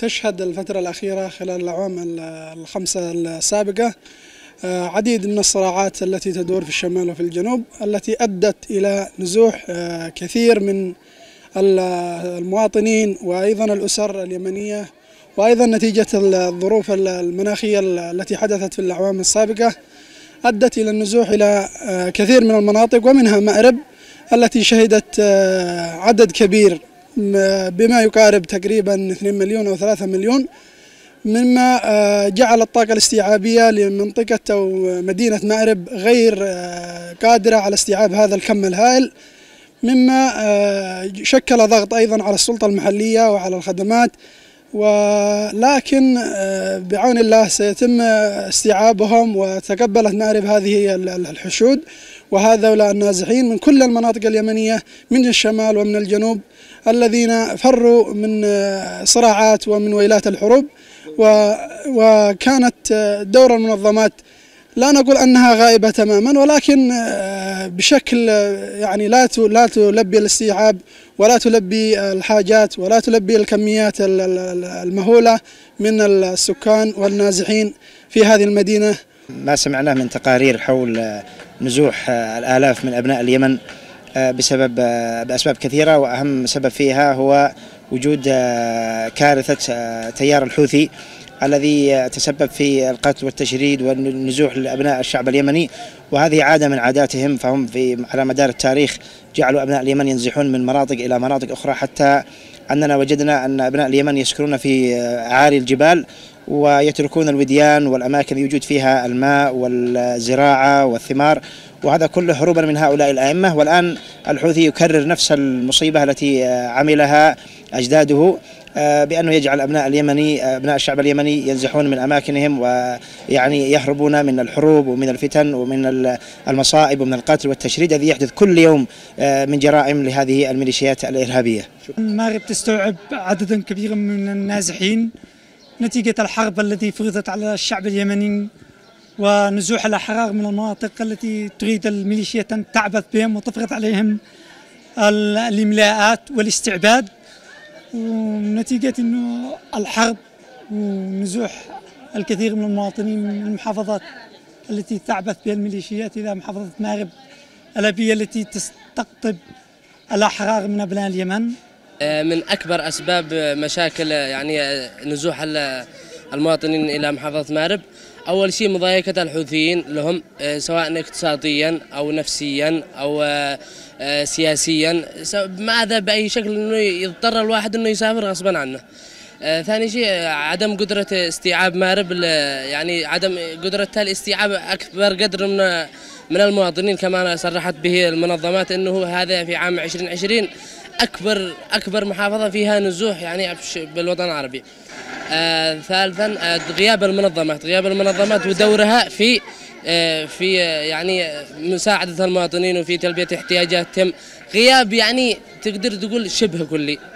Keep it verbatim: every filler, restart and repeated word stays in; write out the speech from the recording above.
تشهد الفترة الأخيرة خلال الأعوام الخمسة السابقة عديد من الصراعات التي تدور في الشمال وفي الجنوب، التي أدت إلى نزوح كثير من المواطنين وأيضا الأسر اليمنية، وأيضا نتيجة الظروف المناخية التي حدثت في الأعوام السابقة أدت إلى النزوح إلى كثير من المناطق، ومنها مأرب التي شهدت عدد كبير بما يقارب تقريبا اثنين مليون أو ثلاثة مليون، مما جعل الطاقة الاستيعابية لمنطقة أو مدينة مأرب غير قادرة على استيعاب هذا الكم الهائل، مما شكل ضغط أيضا على السلطة المحلية وعلى الخدمات. ولكن بعون الله سيتم استيعابهم، وتقبلت مأرب هذه الحشود وهذولا النازحين من كل المناطق اليمنية من الشمال ومن الجنوب، الذين فروا من صراعات ومن ويلات الحروب. وكانت دور المنظمات لا نقول أنها غائبة تماما، ولكن بشكل يعني لا لا تلبي الاستيعاب ولا تلبي الحاجات ولا تلبي الكميات المهولة من السكان والنازحين في هذه المدينة. ما سمعناه من تقارير حول نزوح الآلاف من أبناء اليمن بسبب بأسباب كثيرة، وأهم سبب فيها هو وجود كارثة تيار الحوثي الذي تسبب في القتل والتشريد والنزوح لأبناء الشعب اليمني، وهذه عادة من عاداتهم. فهم في على مدار التاريخ جعلوا أبناء اليمن ينزحون من مناطق إلى مناطق أخرى، حتى أننا وجدنا أن أبناء اليمن يسكنون في أعالي الجبال ويتركون الوديان والأماكن يوجد فيها الماء والزراعة والثمار، وهذا كله هروبا من هؤلاء الأئمة. والآن الحوثي يكرر نفس المصيبة التي عملها أجداده بأنه يجعل أبناء اليمني أبناء الشعب اليمني ينزحون من أماكنهم، ويعني يهربون من الحروب ومن الفتن ومن المصائب ومن القتل والتشريد الذي يحدث كل يوم من جرائم لهذه الميليشيات الإرهابية. المغرب تستوعب عددا كبيرا من النازحين نتيجة الحرب التي فرضت على الشعب اليمني ونزوح الأحرار من المناطق التي تريد الميليشيات أن تعبث بهم وتفرض عليهم الإملاءات والاستعباد، ونتيجة أنه الحرب ونزوح الكثير من المواطنين من المحافظات التي تعبث بها الميليشيات إلى محافظة مأرب الأبية التي تستقطب الأحرار من أبناء اليمن. من أكبر أسباب مشاكل يعني نزوح المواطنين إلى محافظة مأرب أول شيء مضايقة الحوثيين لهم، سواء اقتصاديا أو نفسيا أو سياسيا، ماذا بأي شكل أنه يضطر الواحد أنه يسافر غصبا عنه. ثاني شيء عدم قدرة استيعاب مأرب، يعني عدم قدرتها لاستيعاب أكبر قدر من من المواطنين، كما صرحت به المنظمات أنه هذا في عام عشرين عشرين أكبر أكبر محافظة فيها نزوح يعني بالوطن العربي. آه ثالثا آه غياب المنظمات غياب المنظمات ودورها في آه في يعني مساعدة المواطنين وفي تلبية احتياجاتهم، غياب يعني تقدر تقول شبه كلي.